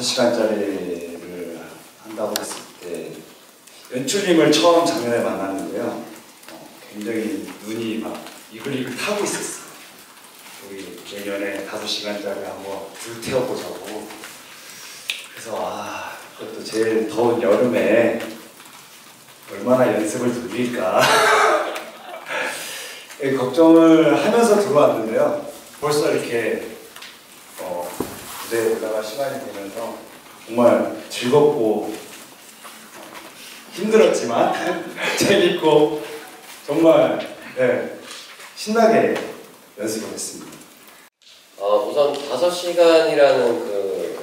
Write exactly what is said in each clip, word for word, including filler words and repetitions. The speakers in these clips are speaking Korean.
다섯 시간짜리를 한다고 했을 때 연출님을 처음 작년에 만났는데요. 어, 굉장히 눈이 막 이글이글 타고 있었어요. 우리 내년에 다섯 시간짜리 한번 불태워보자고. 그래서 아, 그것도 제일 더운 여름에 얼마나 연습을 돌릴까 걱정을 하면서 들어왔는데요. 벌써 이렇게 어, 무대에 올라갈 시간이 되면서 정말 즐겁고 힘들었지만 재밌고 정말 네, 신나게 연습을 했습니다. 어, 우선 다섯 시간이라는 그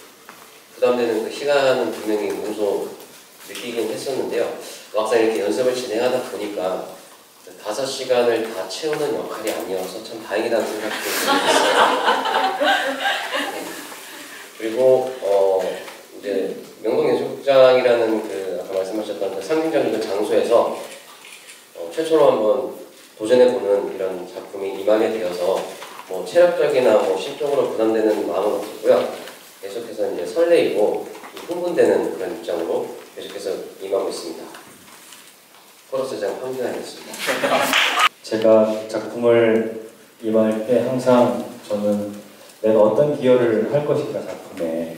부담되는 그 시간은 분명히 몸소 느끼긴 했었는데요. 막상 이렇게 연습을 진행하다 보니까 다섯 시간을 다 채우는 역할이 아니어서 참 다행이라는 생각도 들었어요. 네. 그리고 어, 이제 명동예술극장이라는 그 아까 말씀하셨던 그 상징적인 장소에서 어, 최초로 한번 도전해보는 이런 작품이 임하게 되어서 뭐 체력적이나 뭐 심적으로 부담되는 마음은 없었고요. 계속해서 이제 설레이고 흥분되는 그런 입장으로 계속해서 임하고 있습니다. 코러스장 황준환이었습니다. 제가 작품을 임할 때 항상 저는 내가 어떤 기여를 할 것인가 작품에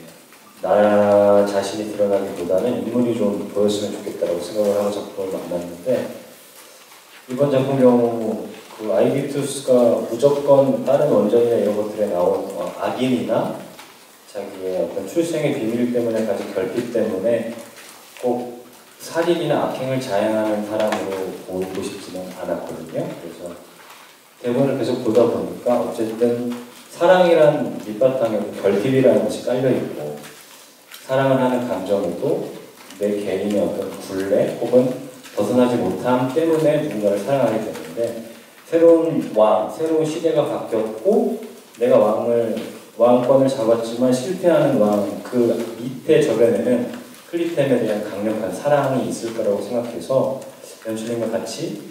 나 자신이 드러나기보다는 인물이 좀 보였으면 좋겠다고 생각을 하고 작품을 만났는데 이번 작품 경우 그 아이비투스가 무조건 다른 원전이나 이런 것들에 나온 어, 악인이나 자기의 어떤 출생의 비밀 때문에 가진 결핍 때문에 꼭 살인이나 악행을 자행하는 사람으로 보이고 싶지는 않았거든요. 그래서 대본을 계속 보다 보니까 어쨌든 사랑이란 밑바탕에 결핍이라는 것이 깔려있고 사랑을 하는 감정에도 내 개인의 어떤 굴레 혹은 벗어나지 못함 때문에 누군가를 사랑하게 되는데 새로운 왕, 새로운 시대가 바뀌었고 내가 왕을, 왕권을 잡았지만 실패하는 왕 그 밑에 저변에는 클리템에 대한 강력한 사랑이 있을 거라고 생각해서 연출님과 같이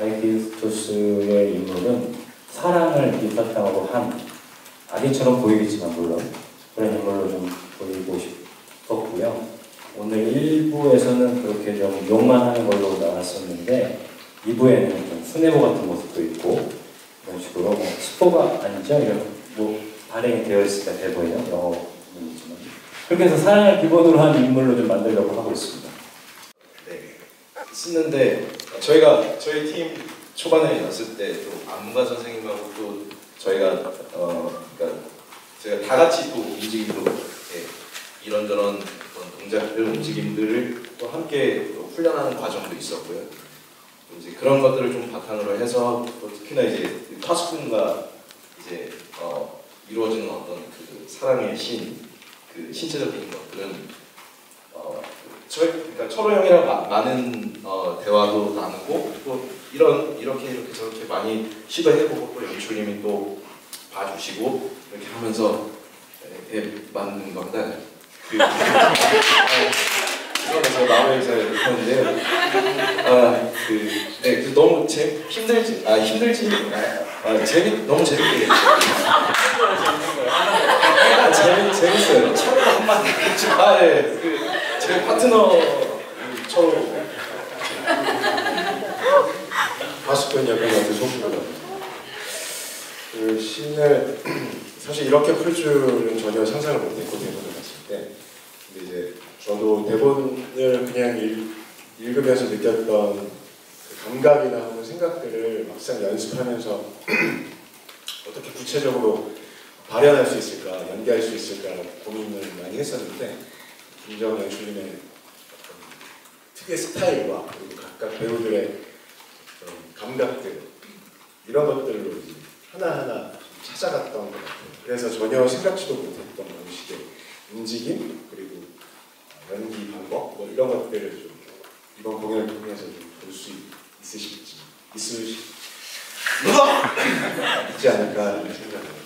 아이비투스의 인물은 사랑을 밑바탕으로 한 아기처럼 보이겠지만 물론 그런 인물로 좀 보이고 싶었고요. 오늘 일 부에서는 그렇게 좀 욕만 하는 걸로 나왔었는데 이 부에는 좀 순애보 같은 모습도 있고 이런 식으로 뭐 스포가 아니죠? 이런 뭐 발행이 되어 있으니까 대본이요. 영어이지만 그렇게 해서 사랑을 기본으로 한 인물로 좀 만들려고 하고 있습니다. 네, 쓰는데 저희가 저희 팀 초반에 왔을 때 또 안무가 선생님하고 또 저희가 어 그러니까 제가 다 같이 또 움직임도 예, 이런저런 동작들 움직임들을 또 함께 또 훈련하는 과정도 있었고요. 이제 그런 것들을 좀 바탕으로 해서 또 특히나 이제 파수꾼과 이제 어, 이루어지는 어떤 그 사랑의 신, 그 신체적인 것들은 어, 저희 그러니까 철호 형이랑 마, 많은 어, 대화도 나누고 또 이런 이렇게 이렇게 저렇게 많이 시도해보고 또 연출님이 또 봐주시고 이렇게 하면서 예, 맞는 겁니다. 그, 그래서 마음에 잘 못하는데요. 아, 그, 네, 그 너무 재 힘들지, 아 힘들지, 아 재밌, 너무 재밌게 했어요. 아, 재밌, 재밌어요. 처음 한마디 했죠. 아, 네, 그 제 파트너 처음 파수꾼 역을 맡은 송준호입니다. 그 씬을 사실 이렇게 풀 줄은 전혀 상상을 못했고 대본을 봤을 때 근데 이제 저도 대본을 그냥 읽, 읽으면서 느꼈던 그 감각이나 혹은 생각들을 막상 연습하면서 어떻게 구체적으로 발현할 수 있을까, 연기할 수 있을까 고민을 많이 했었는데 김정은 연출님의 특유의 스타일과 그리고 각각 배우들의 감각들 이런 것들로 이제 하나하나 찾아갔던 것 같아요. 그래서 전혀 생각지도 못했던 방식의 움직임 그리고 연기 방법 뭐 이런 것들을 좀 이번 공연을 통해서 좀 볼 수 있으실지 있으시 있지 않을까 생각합니다.